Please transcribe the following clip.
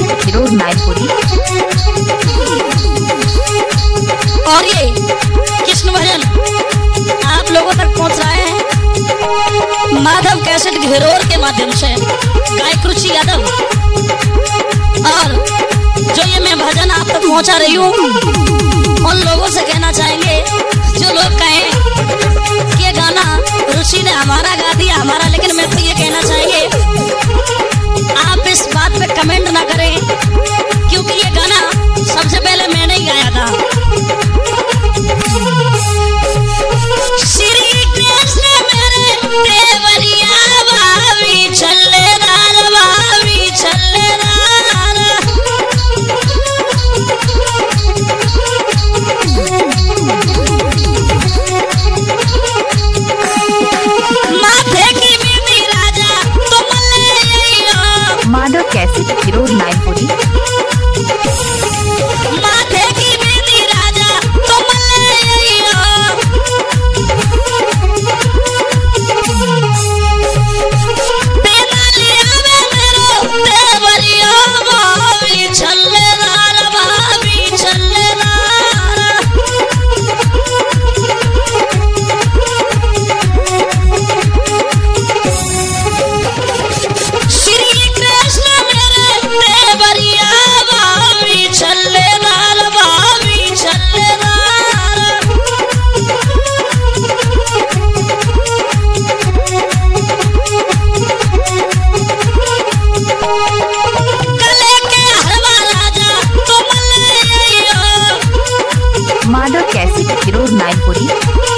फिरोज नाइनपुरी। और ये कृष्ण भजन आप लोगों तक पहुंच रहे हैं माधव कैसेट घिरोर के माध्यम से, गायक रुचि यादव। और जो ये मैं भजन आप तक पहुंचा रही हूँ उन लोगों से कहना चाहेंगे जो लोग कहें कि ये गाना रुचि ने हमारा गा दिया हमारा, लेकिन मैं तो ये कहना चाहेंगे आप इस बात पे कमेंट ना करें, क्योंकि ये गाना सबसे पहले मैंने ही गाया था। श्री कृष्ण मेरे देवरिया भाभी चल्लेदार, भाभी चल्लेदार। माथे की बिंदी राजा तुम ले आइयो। माधव कैसेट फिरोज नाइनपुरी। माथे की बिंदी राजा तुम ले आइयो। तेनाली आवे मेरो देवरिया भाभी चल्लेदार, भाभी चल्लेदार। श्री कृष्ण मेरे देवरिया भाभी चल्लेदार, भाभी चल्लेदार। गले के हलवा राजा तुम ले आइयो। माधव कैसेट फिरोज नाइनपुरी।